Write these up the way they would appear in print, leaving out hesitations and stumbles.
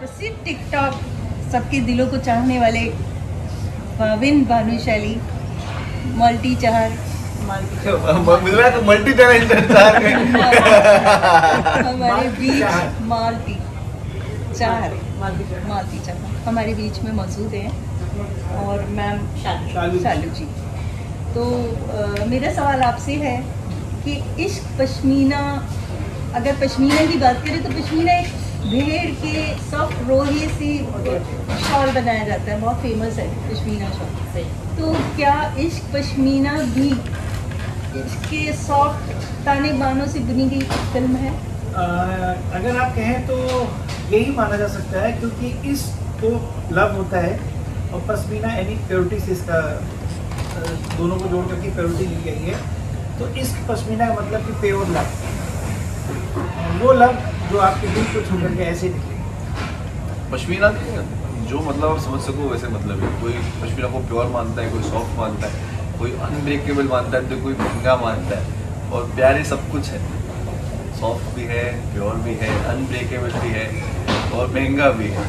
प्रसिद्ध टिकटॉक सबके दिलों को चाहने वाले भाविन भानुशाली मल्टी चार मिल रहा है तो मल्टी टैलेंटेड हमारे बीच मालती चार हमारे बीच में मौजूद हैं और मैम शालू जी। तो मेरा सवाल आपसे है कि इश्क पश्मीना, अगर पश्मीना की बात करें तो पश्मीना एक भेड़ के सॉफ्ट रोहे से शॉल बनाया जाता है, बहुत फेमस है पश्मीना शॉल। तो क्या इश्क पश्मीना भी इसके सॉफ्ट ताने बानों से बुनी गई फिल्म है? अगर आप कहें तो यही माना जा सकता है, क्योंकि इश्क तो लव होता है और पश्मीना यानी प्योरिटी से इसका दोनों को जोड़ करके प्योरिटी ली गई है। तो इश्क पश्मीना का मतलब कि प्योर लव, वो लव जो आपके दिल को छू करके ऐसे निकले। पश्मीना जो मतलब आप समझ सको वैसे मतलब है। कोई पश्मीना को प्योर मानता है, कोई सॉफ्ट मानता है, कोई अनब्रेकेबल मानता है, तो कोई महंगा मानता है। और प्यारे सब कुछ है, सॉफ्ट भी है, प्योर भी है, अनब्रेकेबल भी है और महंगा भी है।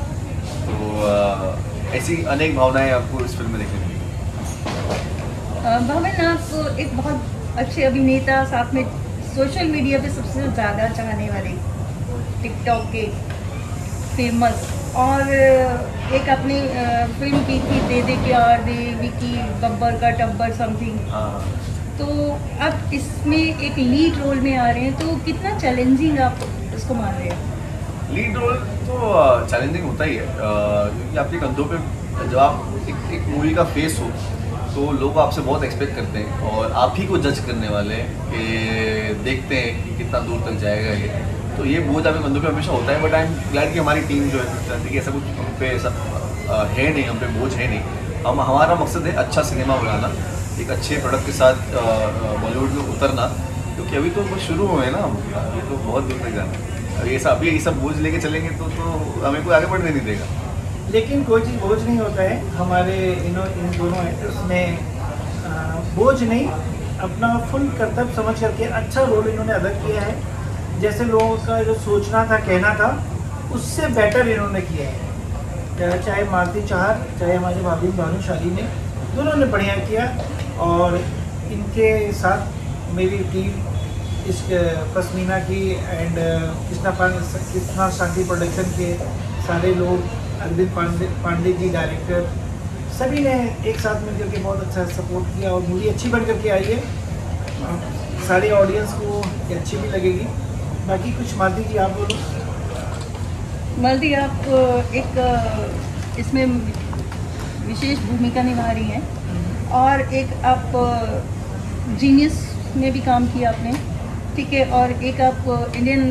तो ऐसी अनेक भावनाएं आपको इस फिल्म में देखने मिलेंगी। भावन, आप एक बहुत अच्छे अभिनेता, साथ में सोशल मीडिया पे सबसे ज़्यादा चाहने वाले टिकटॉक के फेमस, और एक अपनी फिल्म की थी दे दे प्यार दे, विकी गब्बर का टब्बर समथिंग। तो अब इसमें एक लीड रोल में आ रहे हैं, तो कितना चैलेंजिंग आप इसको मान रहे हैं? लीड रोल तो चैलेंजिंग होता ही है, क्योंकि आपके कंधों पे जब आप एक मूवी का फेस हो तो लोग आपसे बहुत एक्सपेक्ट करते हैं और आप ही को जज करने वाले हैं कि देखते हैं कि कितना दूर तक जाएगा ये। तो ये बोझ आपके कंधों पे हमेशा होता है। बट आई एम ग्लैड कि हमारी टीम जो है कि ऐसा कुछ हम पे ऐसा है नहीं, हम पे बोझ है नहीं। हमारा मकसद है अच्छा सिनेमा बनाना, एक अच्छे प्रोडक्ट के साथ बॉलीवुड में उतरना, क्योंकि अभी तो शुरू हुए हैं ना हम, अभी तो बहुत दूर तक जाना है। अभी ये सब बोझ लेके चलेंगे तो हमें कोई आगे बढ़ने नहीं देगा। लेकिन कोई चीज़ बोझ नहीं होता है। हमारे इन दोनों एक्टर्स ने बोझ नहीं, अपना फुल कर्तव्य समझ करके अच्छा रोल इन्होंने अदा किया है। जैसे लोगों का जो सोचना था, कहना था, उससे बेटर इन्होंने किया है। चाहे मालती चाहर, चाहे हमारे भाभी भानुशाली ने, दोनों ने बढ़िया किया। और इनके साथ मेरी टीम इस पश्मीना की एंड कृष्णा शांति प्रोडक्शन के सारे लोग, अरविंद पांडे जी डायरेक्टर, सभी ने एक साथ मिलकर के बहुत अच्छा सपोर्ट किया और मूवी अच्छी बन करके आई है। सारी ऑडियंस को ये अच्छी भी लगेगी। बाकी कुछ मालती जी आप बोलो। मालती, आप एक इसमें विशेष भूमिका निभा रही हैं और एक आप जीनियस में भी काम किया आपने, ठीक है, और एक आप इंडियन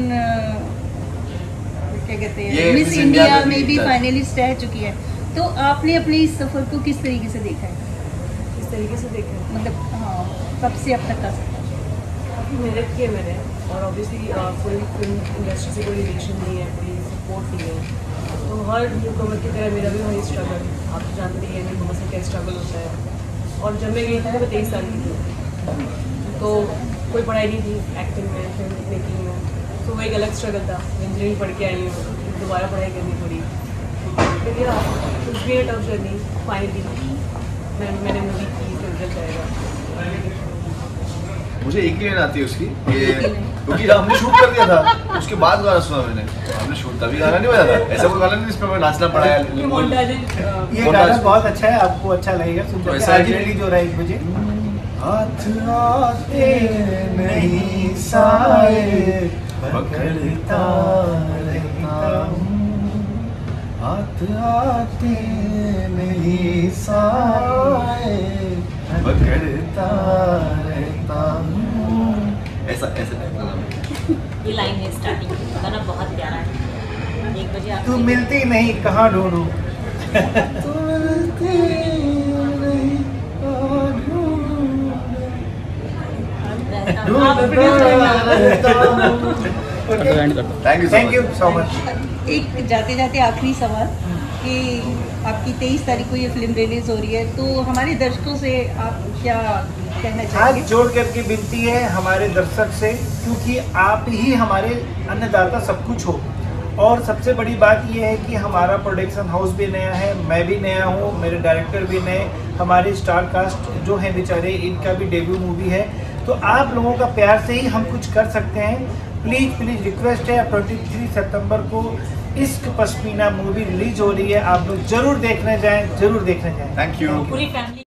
क्या कहते हैं मिस इंडिया में भी फाइनलिस्ट रह चुकी है। तो आपने अपने इस सफ़र को किस तरीके से देखा है? किस तरीके से देखा है? मतलब हाँ, कब से अब तक का सफ़र? काफ़ी मेहनत की है मैंने, और ऑब्वियसली कोई फिल्म इंडस्ट्री से कोई रिलेशन नहीं है, कोई सपोर्ट नहीं है। तो हर न्यूकमर की तरह मेरा भी वही स्ट्रगल, आप तो जानते ही हैं न्यूकमर से क्या स्ट्रगल होता है। और जब मैं गई थी तो मैं 23 साल की थी, तो कोई पढ़ाई नहीं थी एक्टिंग में, फिल्म मेकिंग में। तो वो एक अलग स्ट्रगल था। इंजीनियरिंग पढ़ के आई हूँ, दोबारा पढ़ाई करनी पड़ी। फिर या कुछ भी टफ जर्नी, फाइनली मैंने मूवी की, फिर रिजल्ट आएगा। मुझे एक ही लाइन आती है उसकी, क्योंकि हमने शूट कर दिया था, उसके बाद गाना सुना मैंने। हमने शूट तभी गाना नहीं बजा था, ऐसा कोई गाना नहीं जिस पर मैं नाचना पड़ा है। ये गाना बहुत अच्छा है, आपको अच्छा लगेगा सुन के। आज रिलीज हो रहा है 1 बजे। हाथ आते नहीं साए पकड़ता रहता हूँ, हाथ आते नहीं साए पकड़ता रहता हूँ। ऐसा टाइप का गाना। ये लाइन है स्टार्टिंग, गाना बहुत प्यारा है। 1 बजे तू मिलती नहीं कहाँ ढूंढूं, तू मिलती नहीं कहाँ थैंक यू सो मच। एक जाते जाते आखिरी सवाल कि आपकी 23 तारीख को ये फिल्म रिलीज हो रही है, तो हमारे दर्शकों से आप क्या कहना चाहेंगे? हाथ जोड़ करके विनती है हमारे दर्शक से, क्योंकि आप ही हमारे अन्नदाता सब कुछ हो। और सबसे बड़ी बात यह है कि हमारा प्रोडक्शन हाउस भी नया है, मैं भी नया हूँ, मेरे डायरेक्टर भी नए, हमारे स्टार कास्ट जो हैं बेचारे, इनका भी डेब्यू मूवी है। तो आप लोगों का प्यार से ही हम कुछ कर सकते हैं। प्लीज़ प्लीज़ रिक्वेस्ट है, 23 सितंबर को इश्क पश्मीना मूवी रिलीज हो रही है, आप लोग जरूर देखने जाएं, जरूर देखने जाएं। Thank you. पूरी फैमिली